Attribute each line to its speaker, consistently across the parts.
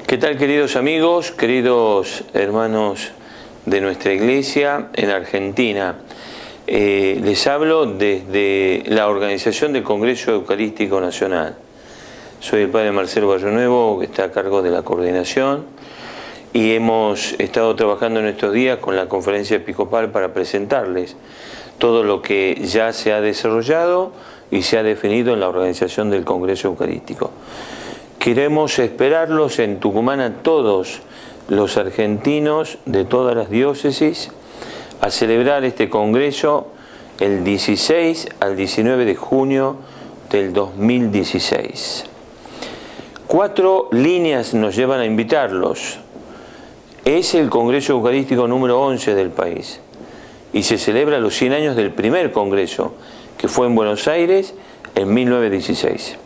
Speaker 1: ¿Qué tal, queridos amigos, queridos hermanos de nuestra iglesia en Argentina? Les hablo desde la organización del Congreso Eucarístico Nacional. Soy el padre Marcelo Barrionuevo, que está a cargo de la coordinación, y hemos estado trabajando en estos días con la conferencia episcopal para presentarles todo lo que ya se ha desarrollado y se ha definido en la organización del Congreso Eucarístico. Queremos esperarlos en Tucumán a todos los argentinos de todas las diócesis a celebrar este congreso el 16 al 19 de junio del 2016. 4 líneas nos llevan a invitarlos. Es el Congreso Eucarístico número 11 del país y se celebra los 100 años del primer congreso, que fue en Buenos Aires en 1916.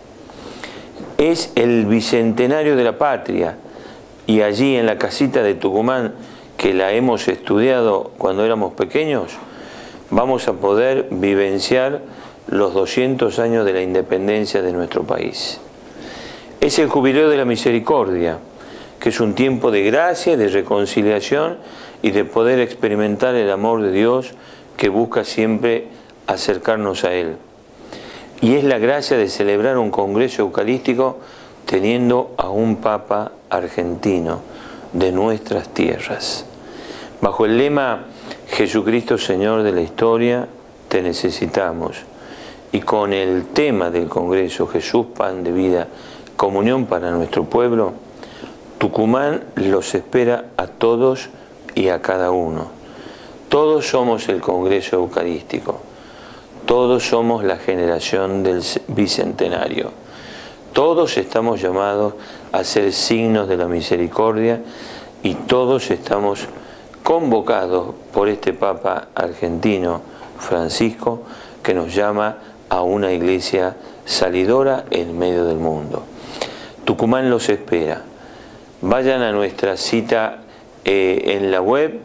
Speaker 1: Es el bicentenario de la patria, y allí en la casita de Tucumán, que la hemos estudiado cuando éramos pequeños, vamos a poder vivenciar los 200 años de la independencia de nuestro país. Es el jubileo de la misericordia, que es un tiempo de gracia, de reconciliación y de poder experimentar el amor de Dios que busca siempre acercarnos a Él. Y es la gracia de celebrar un congreso eucarístico teniendo a un Papa argentino de nuestras tierras. Bajo el lema Jesucristo Señor de la historia, te necesitamos. Y con el tema del congreso Jesús Pan de Vida, comunión para nuestro pueblo, Tucumán los espera a todos y a cada uno. Todos somos el Congreso Eucarístico. Todos somos la generación del bicentenario. Todos estamos llamados a ser signos de la misericordia y todos estamos convocados por este Papa argentino, Francisco, que nos llama a una iglesia salidora en medio del mundo. Tucumán los espera. Vayan a nuestra cita en la web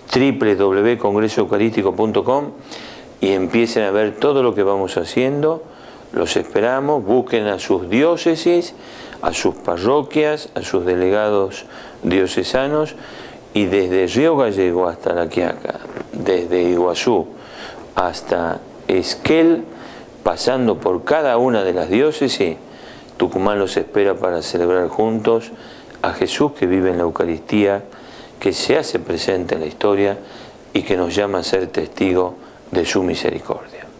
Speaker 1: www.congresoeucarístico.com y empiecen a ver todo lo que vamos haciendo. Los esperamos, busquen a sus diócesis, a sus parroquias, a sus delegados diocesanos, y desde Río Gallego hasta La Quiaca, desde Iguazú hasta Esquel, pasando por cada una de las diócesis, Tucumán los espera para celebrar juntos a Jesús que vive en la Eucaristía, que se hace presente en la historia y que nos llama a ser testigo de su misericordia.